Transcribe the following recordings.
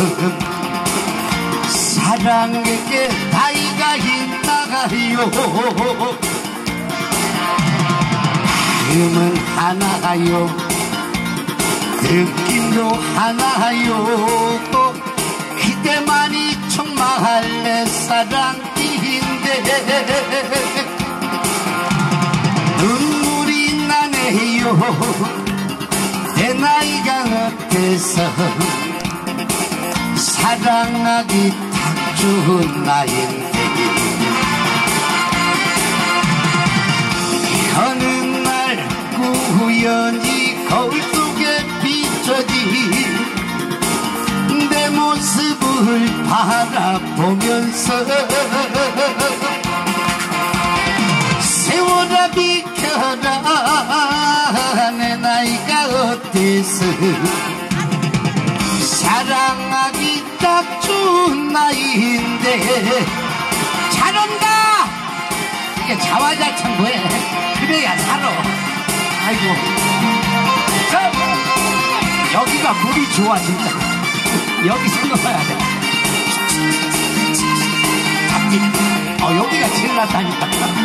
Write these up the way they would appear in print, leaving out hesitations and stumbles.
사랑에게 나이가 있나가요. 마음은 하나요, 느낌도 하나요. 그대만이 정말 내 사랑인데 눈물이 나네요. 내 나이가 어때서 사랑하기 딱 좋은 나이인데 어느 날 우연히 거울 속에 비춰진 내 모습을 바라보면서 세월아 비켜라 내 나이가 어때서 사랑하기 딱 좋은 나이인데. 잘한다. 이게 자화자찬거해. 그래야 살아. 아이고 자, 여기가 물이 좋아 진짜. 여기서 넣어야 돼. 잡지. 여기가 제일 낫다니까.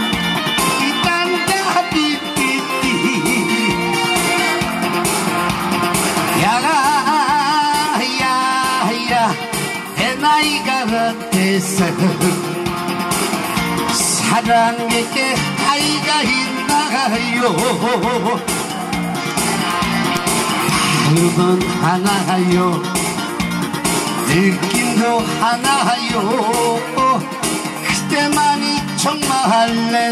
이딴다 삐삐삐 야야 내 나이가 어때서 사랑에게 나이가 있나요. 마음은 하나요, 느낌도 하나요. 그때만이 정말 내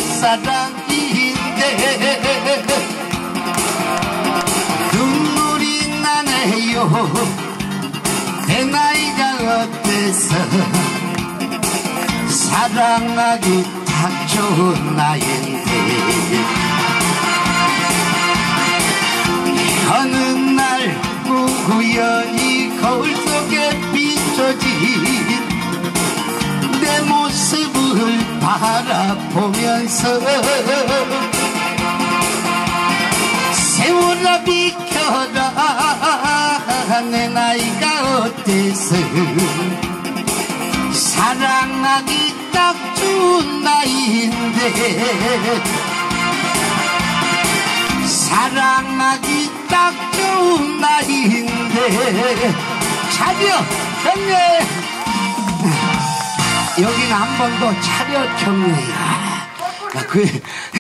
사랑인데 눈물이 나네요. 내 나이가 어때서 사랑하기 딱 좋은 나이인데 어느 날 우연히 거울 속에 비춰진 내 모습을 바라보면서 세월아 비켜라 내 나이가 어때서 사랑하기 딱 좋은 나이인데 사랑하기 딱 좋은 나이인데. 차려 경례. 여기는 한 번 더 차려 경례야.